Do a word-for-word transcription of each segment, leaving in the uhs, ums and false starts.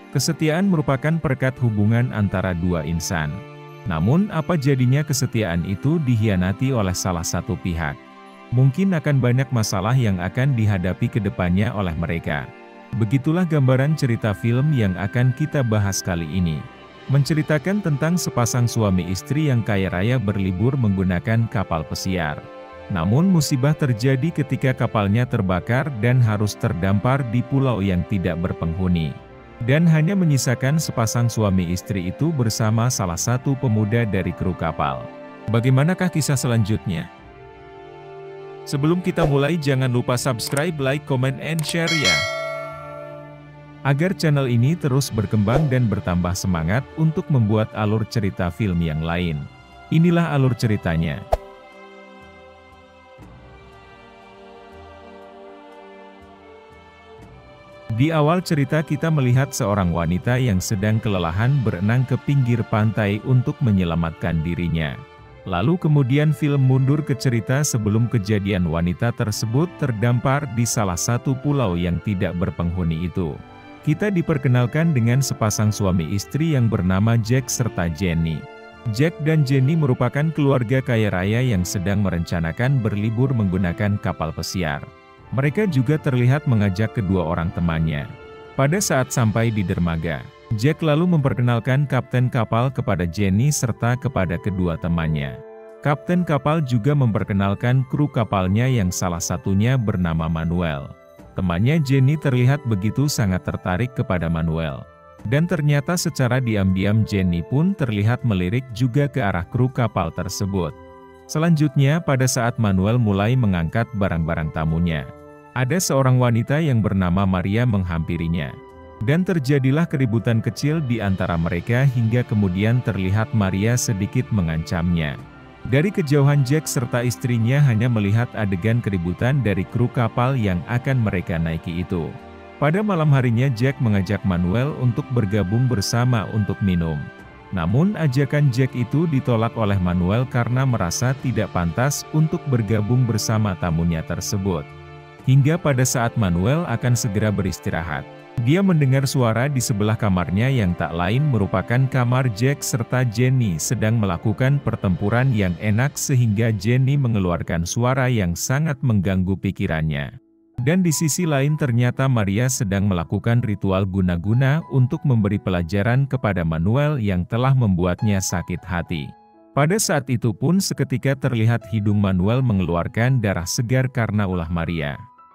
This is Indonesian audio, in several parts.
Kesetiaan merupakan perekat hubungan antara dua insan. Namun, apa jadinya kesetiaan itu dikhianati oleh salah satu pihak? Mungkin akan banyak masalah yang akan dihadapi ke depannya oleh mereka. Begitulah gambaran cerita film yang akan kita bahas kali ini. Menceritakan tentang sepasang suami istri yang kaya raya berlibur menggunakan kapal pesiar. Namun musibah terjadi ketika kapalnya terbakar dan harus terdampar di pulau yang tidak berpenghuni. Dan hanya menyisakan sepasang suami istri itu bersama salah satu pemuda dari kru kapal. Bagaimanakah kisah selanjutnya? Sebelum kita mulai, jangan lupa subscribe, like, comment, and share ya. Agar channel ini terus berkembang dan bertambah semangat untuk membuat alur cerita film yang lain. Inilah alur ceritanya. Di awal cerita kita melihat seorang wanita yang sedang kelelahan berenang ke pinggir pantai untuk menyelamatkan dirinya. Lalu kemudian film mundur ke cerita sebelum kejadian wanita tersebut terdampar di salah satu pulau yang tidak berpenghuni itu. Kita diperkenalkan dengan sepasang suami istri yang bernama Jack serta Jenny. Jack dan Jenny merupakan keluarga kaya raya yang sedang merencanakan berlibur menggunakan kapal pesiar. Mereka juga terlihat mengajak kedua orang temannya. Pada saat sampai di dermaga, Jack lalu memperkenalkan kapten kapal kepada Jenny serta kepada kedua temannya. Kapten kapal juga memperkenalkan kru kapalnya yang salah satunya bernama Manuel. Temannya Jenny terlihat begitu sangat tertarik kepada Manuel. Dan ternyata secara diam-diam Jenny pun terlihat melirik juga ke arah kru kapal tersebut. Selanjutnya pada saat Manuel mulai mengangkat barang-barang tamunya, ada seorang wanita yang bernama Maria menghampirinya. Dan terjadilah keributan kecil di antara mereka hingga kemudian terlihat Maria sedikit mengancamnya. Dari kejauhan Jack serta istrinya hanya melihat adegan keributan dari kru kapal yang akan mereka naiki itu. Pada malam harinya Jack mengajak Manuel untuk bergabung bersama untuk minum. Namun ajakan Jack itu ditolak oleh Manuel karena merasa tidak pantas untuk bergabung bersama tamunya tersebut. Hingga pada saat Manuel akan segera beristirahat, dia mendengar suara di sebelah kamarnya yang tak lain merupakan kamar Jack serta Jenny sedang melakukan pertempuran yang enak sehingga Jenny mengeluarkan suara yang sangat mengganggu pikirannya. Dan di sisi lain ternyata Maria sedang melakukan ritual guna-guna untuk memberi pelajaran kepada Manuel yang telah membuatnya sakit hati. Pada saat itu pun seketika terlihat hidung Manuel mengeluarkan darah segar karena ulah Maria.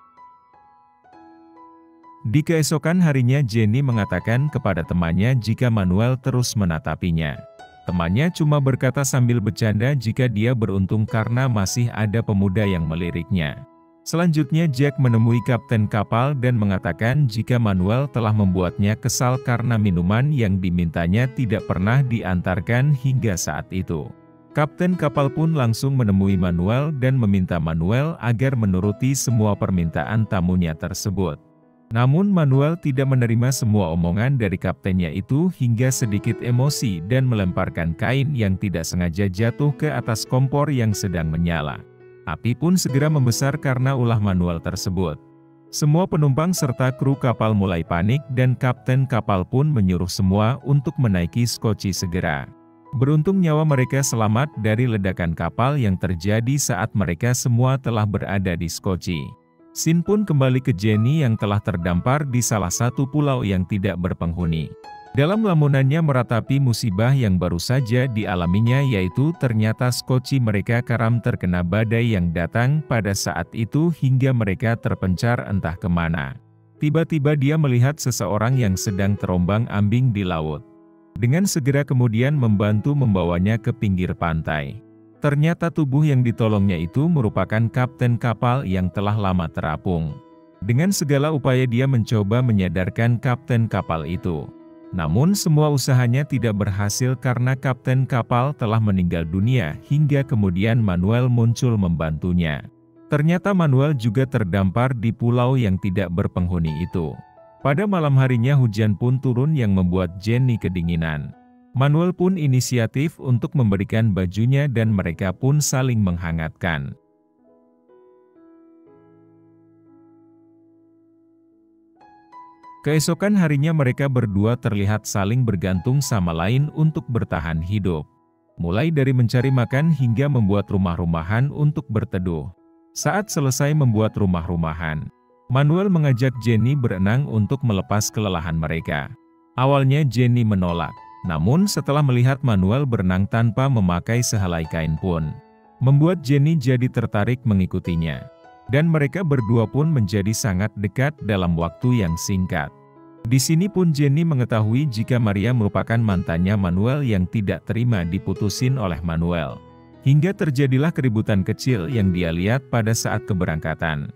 Di keesokan harinya Jenny mengatakan kepada temannya jika Manuel terus menatapinya. Temannya cuma berkata sambil bercanda jika dia beruntung karena masih ada pemuda yang meliriknya. Selanjutnya Jack menemui kapten kapal dan mengatakan jika Manuel telah membuatnya kesal karena minuman yang dimintanya tidak pernah diantarkan hingga saat itu. Kapten kapal pun langsung menemui Manuel dan meminta Manuel agar menuruti semua permintaan tamunya tersebut. Namun Manuel tidak menerima semua omongan dari kaptennya itu hingga sedikit emosi dan melemparkan kain yang tidak sengaja jatuh ke atas kompor yang sedang menyala. Api pun segera membesar karena ulah Manuel tersebut. Semua penumpang serta kru kapal mulai panik dan kapten kapal pun menyuruh semua untuk menaiki skoci segera. Beruntung nyawa mereka selamat dari ledakan kapal yang terjadi saat mereka semua telah berada di skoci. Scene pun kembali ke Jenny yang telah terdampar di salah satu pulau yang tidak berpenghuni. Dalam lamunannya meratapi musibah yang baru saja dialaminya yaitu ternyata skoci mereka karam terkena badai yang datang pada saat itu hingga mereka terpencar entah kemana. Tiba-tiba dia melihat seseorang yang sedang terombang-ambing di laut. Dengan segera kemudian membantu membawanya ke pinggir pantai. Ternyata tubuh yang ditolongnya itu merupakan kapten kapal yang telah lama terapung. Dengan segala upaya dia mencoba menyadarkan kapten kapal itu. Namun semua usahanya tidak berhasil karena kapten kapal telah meninggal dunia hingga kemudian Manuel muncul membantunya. Ternyata Manuel juga terdampar di pulau yang tidak berpenghuni itu. Pada malam harinya hujan pun turun yang membuat Jenny kedinginan. Manuel pun inisiatif untuk memberikan bajunya dan mereka pun saling menghangatkan. Keesokan harinya mereka berdua terlihat saling bergantung sama lain untuk bertahan hidup. Mulai dari mencari makan hingga membuat rumah-rumahan untuk berteduh. Saat selesai membuat rumah-rumahan, Manuel mengajak Jenny berenang untuk melepas kelelahan mereka. Awalnya Jenny menolak, namun setelah melihat Manuel berenang tanpa memakai sehelai kain pun, membuat Jenny jadi tertarik mengikutinya. Dan mereka berdua pun menjadi sangat dekat dalam waktu yang singkat. Di sini pun Jenny mengetahui jika Maria merupakan mantannya Manuel yang tidak terima diputusin oleh Manuel. Hingga terjadilah keributan kecil yang dia lihat pada saat keberangkatan.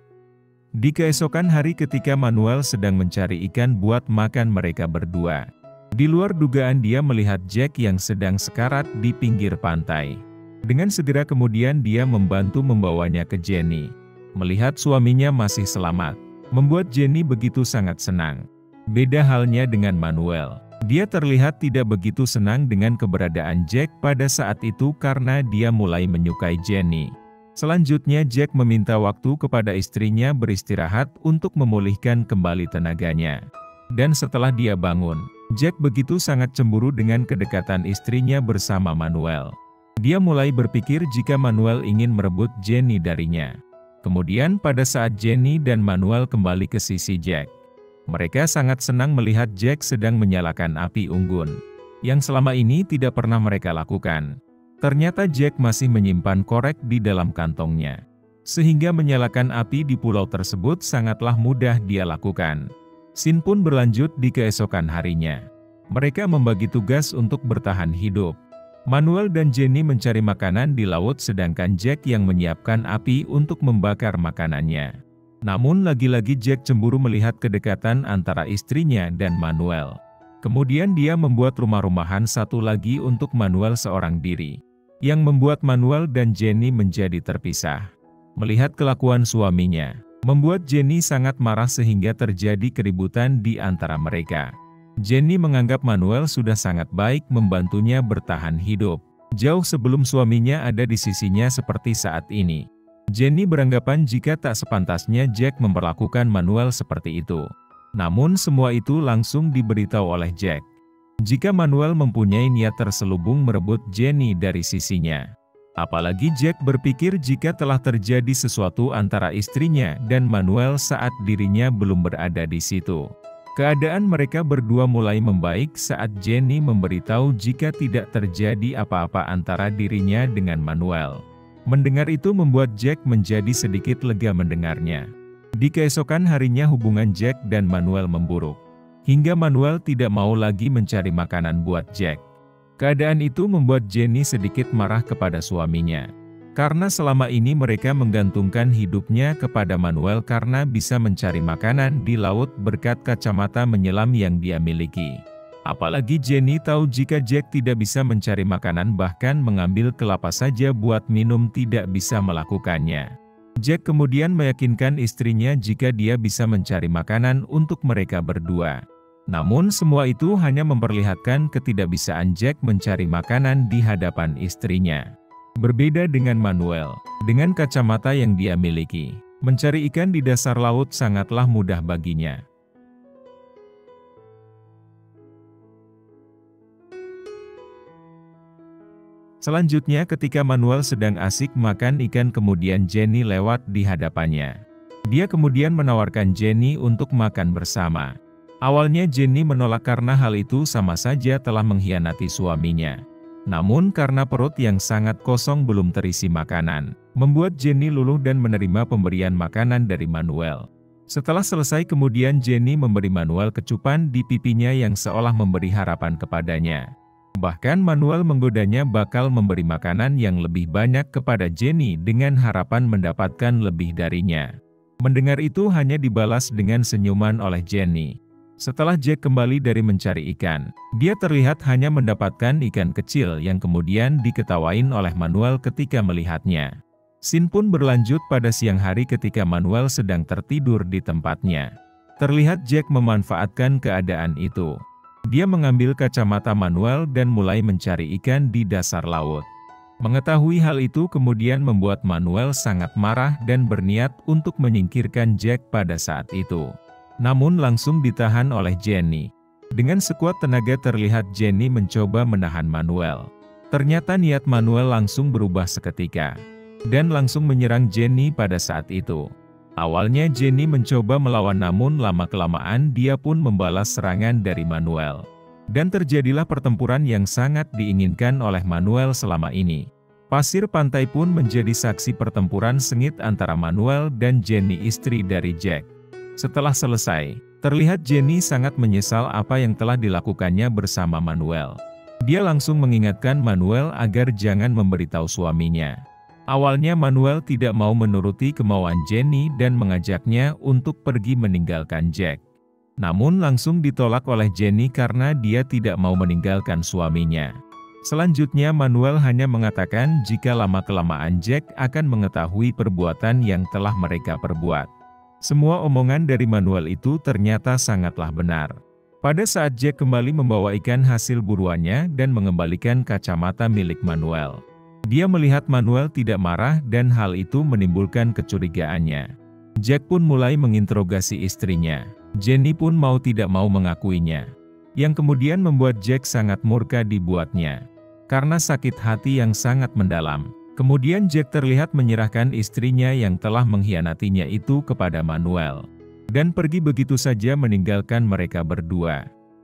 Di keesokan hari ketika Manuel sedang mencari ikan buat makan mereka berdua, di luar dugaan dia melihat Jack yang sedang sekarat di pinggir pantai. Dengan segera kemudian dia membantu membawanya ke Jenny. Melihat suaminya masih selamat, membuat Jenny begitu sangat senang. Beda halnya dengan Manuel. Dia terlihat tidak begitu senang dengan keberadaan Jack pada saat itu karena dia mulai menyukai Jenny. Selanjutnya Jack meminta waktu kepada istrinya beristirahat untuk memulihkan kembali tenaganya. Dan setelah dia bangun, Jack begitu sangat cemburu dengan kedekatan istrinya bersama Manuel. Dia mulai berpikir jika Manuel ingin merebut Jenny darinya. Kemudian pada saat Jenny dan Manuel kembali ke sisi Jack, mereka sangat senang melihat Jack sedang menyalakan api unggun, yang selama ini tidak pernah mereka lakukan. Ternyata Jack masih menyimpan korek di dalam kantongnya, sehingga menyalakan api di pulau tersebut sangatlah mudah dia lakukan. Scene pun berlanjut di keesokan harinya. Mereka membagi tugas untuk bertahan hidup. Manuel dan Jenny mencari makanan di laut sedangkan Jack yang menyiapkan api untuk membakar makanannya. Namun lagi-lagi Jack cemburu melihat kedekatan antara istrinya dan Manuel. Kemudian dia membuat rumah-rumahan satu lagi untuk Manuel seorang diri, yang membuat Manuel dan Jenny menjadi terpisah. Melihat kelakuan suaminya, membuat Jenny sangat marah sehingga terjadi keributan di antara mereka. Jenny menganggap Manuel sudah sangat baik membantunya bertahan hidup, jauh sebelum suaminya ada di sisinya seperti saat ini. Jenny beranggapan jika tak sepantasnya Jack memperlakukan Manuel seperti itu. Namun semua itu langsung diberitahu oleh Jack. Jika Manuel mempunyai niat terselubung merebut Jenny dari sisinya. Apalagi Jack berpikir jika telah terjadi sesuatu antara istrinya dan Manuel saat dirinya belum berada di situ. Keadaan mereka berdua mulai membaik saat Jenny memberitahu jika tidak terjadi apa-apa antara dirinya dengan Manuel. Mendengar itu membuat Jack menjadi sedikit lega mendengarnya. Di keesokan harinya hubungan Jack dan Manuel memburuk, hingga Manuel tidak mau lagi mencari makanan buat Jack. Keadaan itu membuat Jenny sedikit marah kepada suaminya. Karena selama ini mereka menggantungkan hidupnya kepada Manuel karena bisa mencari makanan di laut berkat kacamata menyelam yang dia miliki. Apalagi Jenny tahu jika Jack tidak bisa mencari makanan bahkan mengambil kelapa saja buat minum tidak bisa melakukannya. Jack kemudian meyakinkan istrinya jika dia bisa mencari makanan untuk mereka berdua. Namun semua itu hanya memperlihatkan ketidakbisaan Jack mencari makanan di hadapan istrinya. Berbeda dengan Manuel, dengan kacamata yang dia miliki, mencari ikan di dasar laut sangatlah mudah baginya. Selanjutnya ketika Manuel sedang asik makan ikan kemudian Jenny lewat di hadapannya. Dia kemudian menawarkan Jenny untuk makan bersama. Awalnya Jenny menolak karena hal itu sama saja telah mengkhianati suaminya. Namun karena perut yang sangat kosong belum terisi makanan, membuat Jenny luluh dan menerima pemberian makanan dari Manuel. Setelah selesai kemudian Jenny memberi Manuel kecupan di pipinya yang seolah memberi harapan kepadanya. Bahkan Manuel menggodanya bakal memberi makanan yang lebih banyak kepada Jenny dengan harapan mendapatkan lebih darinya. Mendengar itu hanya dibalas dengan senyuman oleh Jenny. Setelah Jack kembali dari mencari ikan, dia terlihat hanya mendapatkan ikan kecil yang kemudian diketawain oleh Manuel ketika melihatnya. Scene pun berlanjut pada siang hari ketika Manuel sedang tertidur di tempatnya. Terlihat Jack memanfaatkan keadaan itu. Dia mengambil kacamata Manuel dan mulai mencari ikan di dasar laut. Mengetahui hal itu kemudian membuat Manuel sangat marah dan berniat untuk menyingkirkan Jack pada saat itu. namun langsung ditahan oleh Jenny. Dengan sekuat tenaga terlihat Jenny mencoba menahan Manuel. Ternyata niat Manuel langsung berubah seketika, dan langsung menyerang Jenny pada saat itu. Awalnya Jenny mencoba melawan namun lama-kelamaan dia pun membalas serangan dari Manuel. Dan terjadilah pertempuran yang sangat diinginkan oleh Manuel selama ini. Pasir pantai pun menjadi saksi pertempuran sengit antara Manuel dan Jenny, istri dari Jack. Setelah selesai, terlihat Jenny sangat menyesal apa yang telah dilakukannya bersama Manuel. Dia langsung mengingatkan Manuel agar jangan memberitahu suaminya. Awalnya Manuel tidak mau menuruti kemauan Jenny dan mengajaknya untuk pergi meninggalkan Jack. Namun langsung ditolak oleh Jenny karena dia tidak mau meninggalkan suaminya. Selanjutnya Manuel hanya mengatakan jika lama-kelamaan Jack akan mengetahui perbuatan yang telah mereka perbuat. Semua omongan dari Manuel itu ternyata sangatlah benar. Pada saat Jack kembali membawa ikan hasil buruannya dan mengembalikan kacamata milik Manuel, dia melihat Manuel tidak marah dan hal itu menimbulkan kecurigaannya. Jack pun mulai menginterogasi istrinya. Jenny pun mau tidak mau mengakuinya, yang kemudian membuat Jack sangat murka dibuatnya. Karena sakit hati yang sangat mendalam, kemudian Jack terlihat menyerahkan istrinya yang telah mengkhianatinya itu kepada Manuel, dan pergi begitu saja meninggalkan mereka berdua.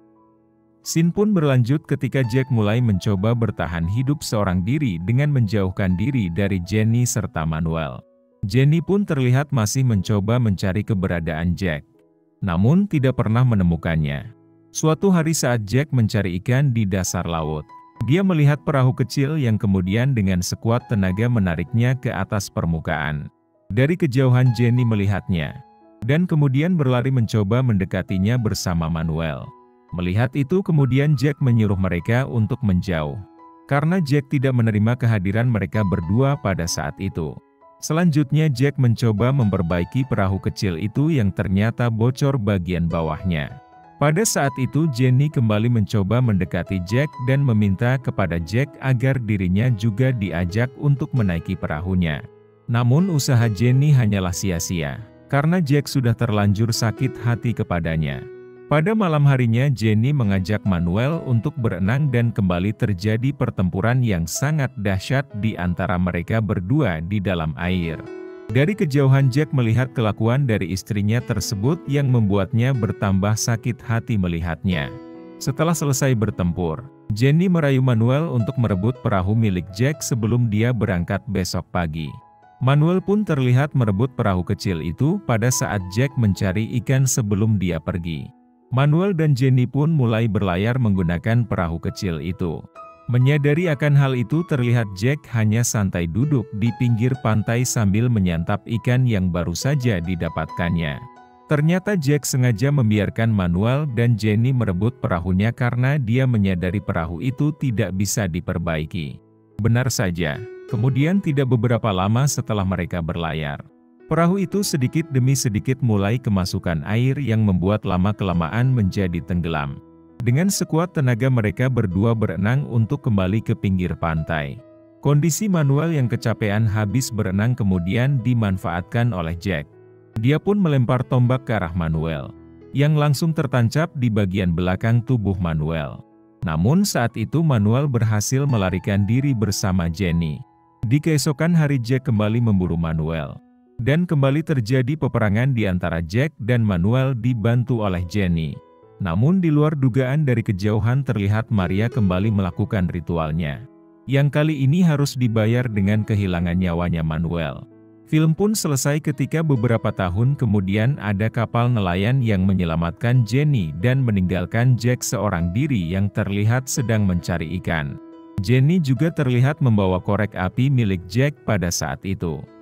Scene pun berlanjut ketika Jack mulai mencoba bertahan hidup seorang diri dengan menjauhkan diri dari Jenny serta Manuel. Jenny pun terlihat masih mencoba mencari keberadaan Jack, namun tidak pernah menemukannya. Suatu hari saat Jack mencari ikan di dasar laut, dia melihat perahu kecil yang kemudian dengan sekuat tenaga menariknya ke atas permukaan. Dari kejauhan Jenny melihatnya, dan kemudian berlari mencoba mendekatinya bersama Manuel. Melihat itu kemudian Jack menyuruh mereka untuk menjauh, karena Jack tidak menerima kehadiran mereka berdua pada saat itu. Selanjutnya Jack mencoba memperbaiki perahu kecil itu yang ternyata bocor bagian bawahnya. Pada saat itu Jenny kembali mencoba mendekati Jack dan meminta kepada Jack agar dirinya juga diajak untuk menaiki perahunya. Namun usaha Jenny hanyalah sia-sia, karena Jack sudah terlanjur sakit hati kepadanya. Pada malam harinya Jenny mengajak Manuel untuk berenang dan kembali terjadi pertempuran yang sangat dahsyat di antara mereka berdua di dalam air. Dari kejauhan Jack melihat kelakuan dari istrinya tersebut yang membuatnya bertambah sakit hati melihatnya. Setelah selesai bertempur, Jenny merayu Manuel untuk merebut perahu milik Jack sebelum dia berangkat besok pagi. Manuel pun terlihat merebut perahu kecil itu pada saat Jack mencari ikan sebelum dia pergi. Manuel dan Jenny pun mulai berlayar menggunakan perahu kecil itu. Menyadari akan hal itu terlihat Jack hanya santai duduk di pinggir pantai sambil menyantap ikan yang baru saja didapatkannya. Ternyata Jack sengaja membiarkan Manuel dan Jenny merebut perahunya karena dia menyadari perahu itu tidak bisa diperbaiki. Benar saja, kemudian tidak beberapa lama setelah mereka berlayar, perahu itu sedikit demi sedikit mulai kemasukan air yang membuat lama-kelamaan menjadi tenggelam. Dengan sekuat tenaga mereka berdua berenang untuk kembali ke pinggir pantai. Kondisi Manuel yang kecapean habis berenang kemudian dimanfaatkan oleh Jack. Dia pun melempar tombak ke arah Manuel, yang langsung tertancap di bagian belakang tubuh Manuel. Namun saat itu Manuel berhasil melarikan diri bersama Jenny. Di keesokan hari Jack kembali memburu Manuel. Dan kembali terjadi peperangan di antara Jack dan Manuel dibantu oleh Jenny. Namun di luar dugaan dari kejauhan terlihat Maria kembali melakukan ritualnya, yang kali ini harus dibayar dengan kehilangan nyawanya Manuel. Film pun selesai ketika beberapa tahun kemudian ada kapal nelayan yang menyelamatkan Jenny dan meninggalkan Jack seorang diri yang terlihat sedang mencari ikan. Jenny juga terlihat membawa korek api milik Jack pada saat itu.